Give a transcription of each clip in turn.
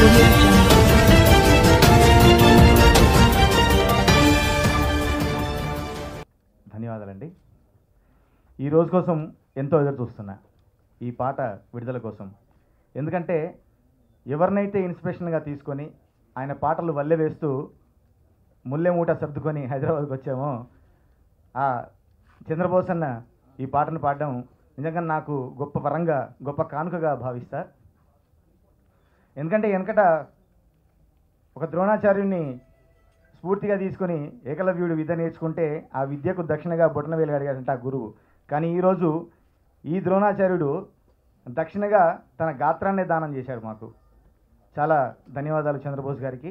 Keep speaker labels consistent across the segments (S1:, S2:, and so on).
S1: ధన్యవాదాలండి. ఈ రోజు కోసం ఎంతో ఎదురు చూస్తున్నా, ఈ పాట విడుదల కోసం. ఎందుకంటే ఎవరినైతే ఇన్స్పిరేషన్గా తీసుకొని ఆయన పాటలు వల్లె వేస్తూ ముల్లె మూట సర్దుకొని హైదరాబాద్కి వచ్చామో ఆ చంద్రబోస్ అన్న ఈ పాటను పాడడం నిజంగా నాకు గొప్ప వరంగా, గొప్ప కానుకగా భావిస్తా. ఎందుకంటే వెనకట ఒక ద్రోణాచార్యుని స్ఫూర్తిగా తీసుకొని ఏకలవ్యుడు విద్య నేర్చుకుంటే ఆ విద్యకు దక్షిణగా బొటనవేలు అడిగాడంట ఆ గురువు. కానీ ఈరోజు ఈ ద్రోణాచార్యుడు దక్షిణగా తన గాత్రాన్నే దానం చేశాడు మాకు. చాలా ధన్యవాదాలు చంద్రబోస్ గారికి.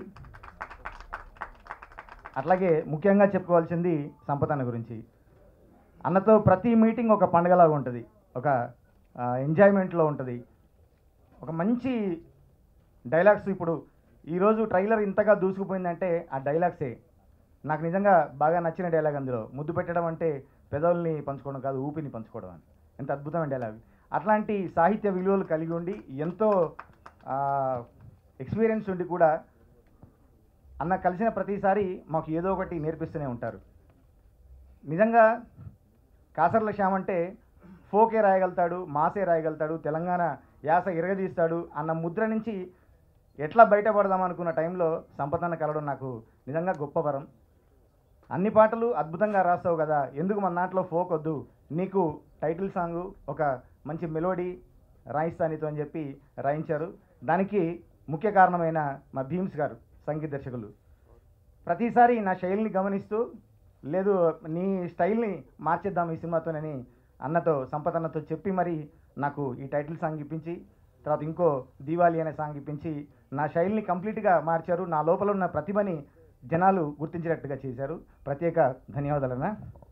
S1: అట్లాగే ముఖ్యంగా చెప్పుకోవాల్సింది సంపత్ అన్న గురించి. అన్నతో ప్రతి మీటింగ్ ఒక పండుగలాగా ఉంటుంది, ఒక ఎంజాయ్మెంట్లో ఉంటుంది, ఒక మంచి డైలాగ్స్. ఇప్పుడు ఈరోజు ట్రైలర్ ఇంతగా దూసుకుపోయిందంటే ఆ డైలాగ్సే. నాకు నిజంగా బాగా నచ్చిన డైలాగ్ అందులో, ముద్దు పెట్టడం అంటే పెదవుల్ని పంచుకోవడం కాదు, ఊపిని పంచుకోవడం అని. ఎంత అద్భుతమైన డైలాగ్. అట్లాంటి సాహిత్య విలువలు కలిగి ఉండి ఎంతో ఎక్స్పీరియన్స్ ఉండి కూడా అన్న కలిసిన ప్రతిసారి మాకు ఏదో ఒకటి నేర్పిస్తూనే ఉంటారు. నిజంగా కాసర్ల శ్యామ్ అంటే ఫోకే రాయగలుగుతాడు, మాసే రాయగలుగుతాడు, తెలంగాణ యాస ఇరగదీస్తాడు అన్న ముద్ర నుంచి ఎట్లా బయటపడదాం అనుకున్న టైంలో సంపత్ అన్న కలవడం నాకు నిజంగా గొప్ప వరం. అన్ని పాటలు అద్భుతంగా రాస్తావు కదా, ఎందుకు మన దాంట్లో ఫోక్ వద్దు, నీకు టైటిల్ సాంగు ఒక మంచి మెలోడీ రాయిస్తా నీతో అని చెప్పి రాయించారు. దానికి ముఖ్య కారణమైన మా భీమ్స్ గారు సంగీత దర్శకులు. ప్రతిసారి నా శైలిని గమనిస్తూ, లేదు నీ స్టైల్ని మార్చేద్దాం ఈ సినిమాతోనని అన్నతో, సంపత్ అన్నతో చెప్పి మరి నాకు ఈ టైటిల్ సాంగ్ ఇప్పించి, తర్వాత ఇంకో దీవాలి అనే సాంగ్ ఇప్పించి నా శైలిని కంప్లీట్గా మార్చారు. నా లోపల ఉన్న ప్రతిభని జనాలు గుర్తించేటట్టుగా చేశారు. ప్రత్యేక ధన్యవాదాలన్నా.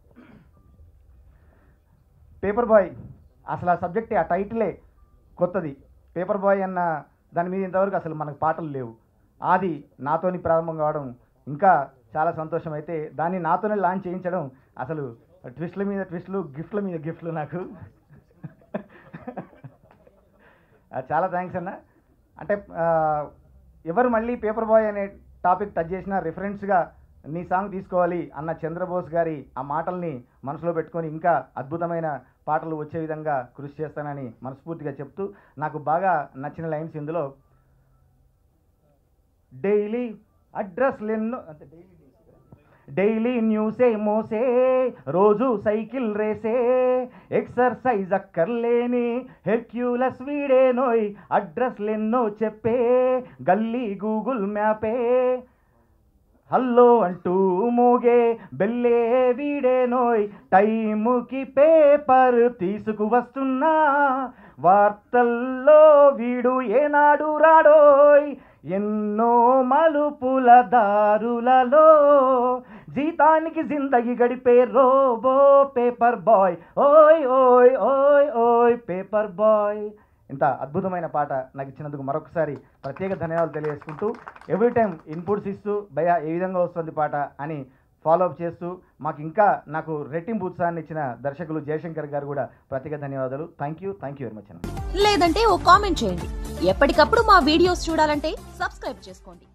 S1: పేపర్ బాయ్ అసలు ఆ సబ్జెక్టే, ఆ టైటిలే కొత్తది. పేపర్ బాయ్ అన్న దాని మీద ఇంతవరకు అసలు మనకు పాటలు లేవు. అది నాతోని ప్రారంభం కావడం ఇంకా చాలా సంతోషం. అయితే దాన్ని నాతోనే లాంచ్ చేయించడం అసలు ట్విస్ట్ల మీద ట్విస్టులు, గిఫ్ట్ల మీద గిఫ్ట్లు నాకు. చాలా థ్యాంక్స్ అన్న. అంటే ఎవరు మళ్ళీ పేపర్ బాయ్ అనే టాపిక్ టచ్ చేసినా రిఫరెన్స్గా నీ సాంగ్ తీసుకోవాలి అన్న చంద్రబోస్ గారి ఆ మాటల్ని మనసులో పెట్టుకొని ఇంకా అద్భుతమైన పాటలు వచ్చే విధంగా కృషి చేస్తానని మనస్ఫూర్తిగా చెప్తూ, నాకు బాగా నచ్చిన లైన్స్ ఇందులో డైలీ అడ్రస్లెన్నో, డైలీ న్యూసే మోసే, రోజు సైకిల్ రేసే, ఎక్సర్సైజ్ అక్కర్లేని హెర్క్యూలస్ వీడేనోయ్, అడ్రస్లెన్నో చెప్పే గల్లీ గూగుల్ మ్యాపే, హల్లో అంటూ మోగే బెల్లే వీడేనోయ్, టైముకి పేపర్ తీసుకువస్తున్నా, వార్తల్లో వీడు ఏనాడు రాడోయ్, ఎన్నో మలుపుల దారులలో జీతానికి జిందగీ గడిపే రోబో పేపర్ బాయ్, ఓయ్ ఓయ్ ఓయ్ ఓయ్ పేపర్ బాయ్. ఇంత అద్భుతమైన పాట నాకు ఇచ్చినందుకు మరొకసారి ప్రత్యేక ధన్యవాదాలు తెలియజేసుకుంటూ, ఎవ్రీ టైం ఇన్పుట్స్ ఇస్తూ భయ్యా ఏ విధంగా వస్తుంది పాట అని ఫాలోఅప్ చేస్తూ మాకు ఇంకా నాకు రెట్టింపు ఉత్సాహాన్ని ఇచ్చిన దర్శకులు జయశంకర్ గారు కూడా ప్రత్యేక ధన్యవాదాలు. థ్యాంక్ యూ వెరీ మచ్ అన్న.
S2: లేదంటే ఓ కామెంట్ చేయండి. ఎప్పటికప్పుడు మా వీడియోస్ చూడాలంటే సబ్స్క్రైబ్ చేసుకోండి.